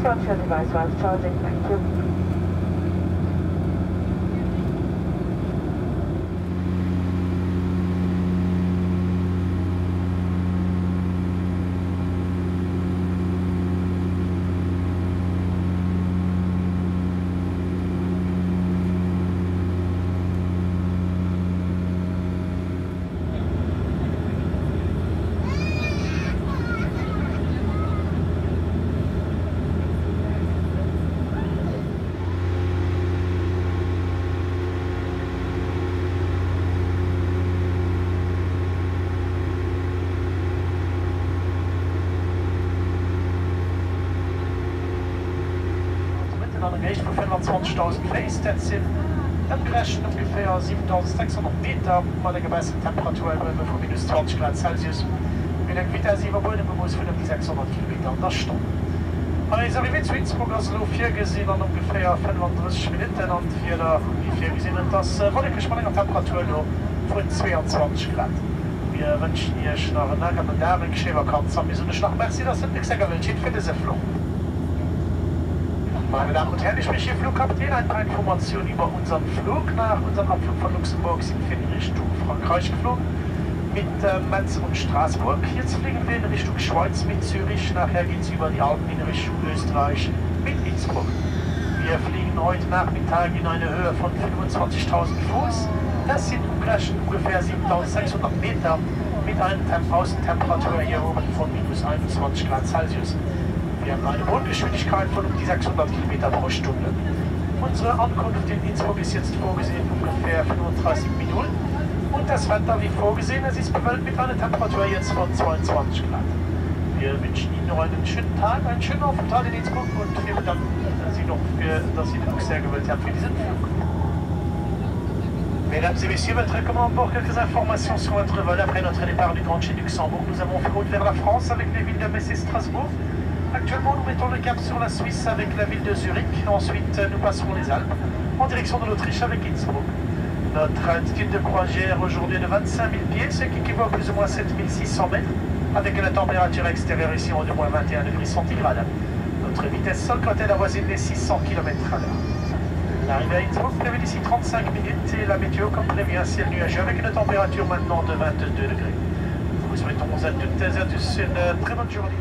run your device while charging. Thank you. An der Richtung von 25.000 Face, das sind im Crashen ungefähr 7.600 Meter bei der gewässeren Temperatur von minus 20 Grad Celsius mit einer Vitesse überboten muss von um die 600 Kilometer an der Stunde. Als arrivé zu Innsbruck aus Lo 4 gesehen an ungefähr 35 Minuten und wir da ungefähr gesehen das Wolkenspannung Temperatur von 22 Grad. Wir wünschen euch noch einen langen Tag, schönen Kanz, wir sind noch merci, dass ihr nichts gewünscht für diese Flug. Meine Damen und Herren, ich bin hier Flugkapitän. Ein paar Informationen über unseren Flug. Nach unserem Abflug von Luxemburg sind wir in Richtung Frankreich geflogen mit Metz und Straßburg. Jetzt fliegen wir in Richtung Schweiz mit Zürich. Nachher geht es über die Alpen in Richtung Österreich mit Innsbruck. Wir fliegen heute Nachmittag in eine Höhe von 25.000 Fuß. Das sind umgerechnet ungefähr 7.600 Meter mit einer Außentemperatur hier oben von minus 21 Grad Celsius. Wir haben eine Bodengeschwindigkeit von um die 600 Kilometer pro Stunde. Unsere Ankunft in Innsbruck ist jetzt vorgesehen ungefähr 35 Minuten. Und das Wetter wie vorgesehen, es ist bewölkt mit einer Temperatur jetzt von 22 Grad. Wir wünschen Ihnen noch einen schönen Tag, einen schönen Aufenthalt in Innsbruck und wir bedanken Sie noch dass Sie noch sehr gewählt haben für diesen Flug. Mesdames et messieurs, votre commandement, quelques informations sur votre vol. Après notre départ du Grand Chez Luxembourg, nous avons fait route vers la France avec les villes de Metz et Strasbourg. Actuellement, nous mettons le cap sur la Suisse avec la ville de Zurich. Ensuite, nous passerons les Alpes en direction de l'Autriche avec Innsbruck. Notre altitude de croisière aujourd'hui est de 25 000 pieds, ce qui équivaut à plus ou moins 7 600 mètres, avec la température extérieure ici en de moins 21 degrés centigrades. Notre vitesse sol côté avoisine les 600 km à l'heure. L'arrivée à Innsbruck prévue d'ici 35 minutes et la météo comme prévu un ciel nuageux avec une température maintenant de 22 degrés. Nous vous souhaitons à toutes et à tous une très bonne journée.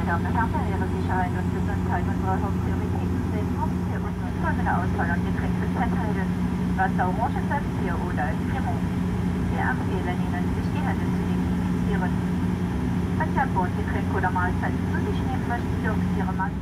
Damen und Herren, Ihre Sicherheit und Gesundheit unsere Hauptprioritäten sind, haben wir uns folgende Auswahl an Getränken verteilen. Wasser, Orangensaft, Bier oder Cremant. Wir empfehlen Ihnen, sich die Hände zu desinfizieren. Wenn Sie an Bord Getränke oder Mahlzeiten zu sich nehmen möchten, dürfen Sie Ihre Maske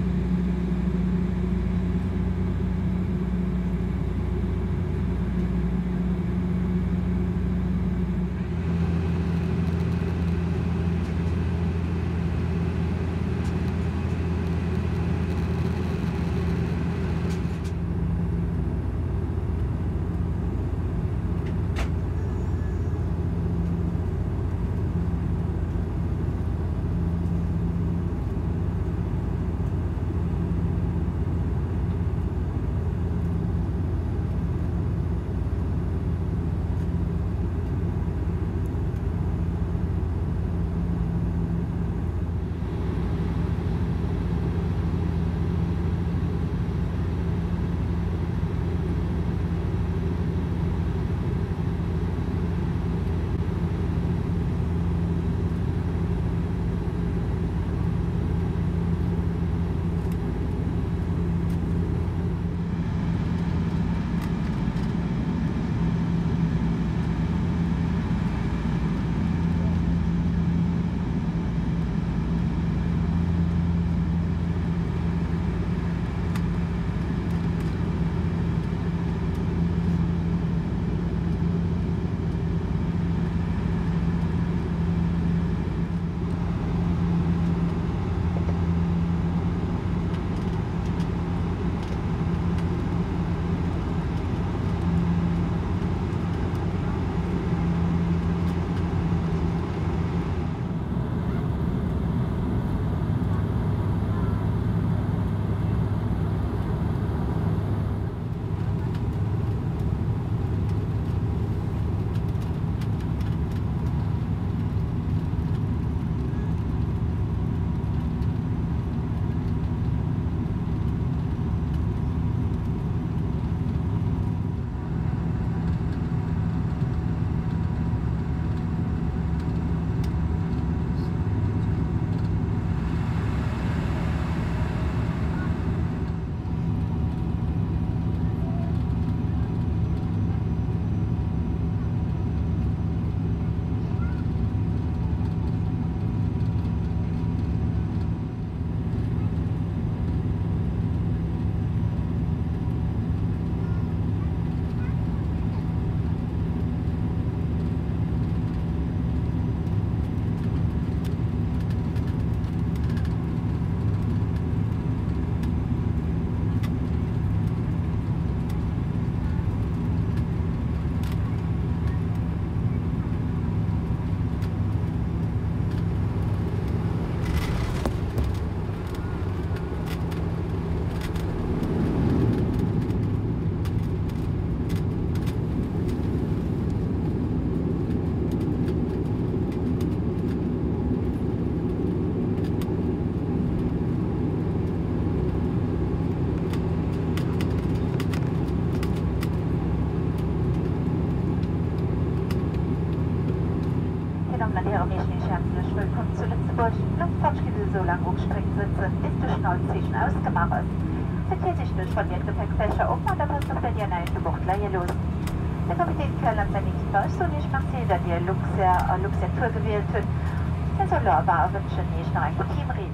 Willkommen zu Lützeburg. Luftfahrtschlüssel so lang umstreckt sitzen, bis du Schnauzzischen ausgemacht hast. Verkehr sich durch von den Gepäckfächer um und dann hast du für die eine Buchtleihe los. Der Kapitän Keller hat seine Equipage so nicht markiert, da die Luxer Tour gewählt hat. Er soll aber wünschen, nicht noch ein Team reden.